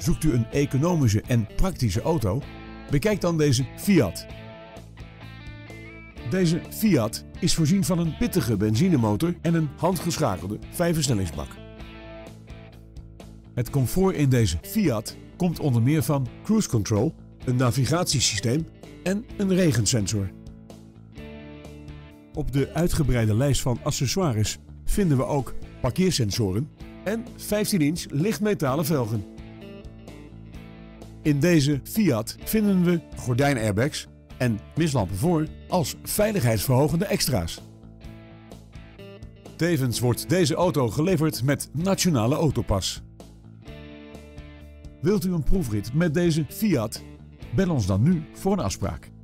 Zoekt u een economische en praktische auto? Bekijk dan deze Fiat. Deze Fiat is voorzien van een pittige benzinemotor en een handgeschakelde 5-versnellingsbak. Het comfort in deze Fiat komt onder meer van cruise control, een navigatiesysteem en een regensensor. Op de uitgebreide lijst van accessoires vinden we ook parkeersensoren en 15-inch lichtmetalen velgen. In deze Fiat vinden we gordijnairbags en mislampen voor als veiligheidsverhogende extra's. Tevens wordt deze auto geleverd met Nationale Autopas. Wilt u een proefrit met deze Fiat? Bel ons dan nu voor een afspraak.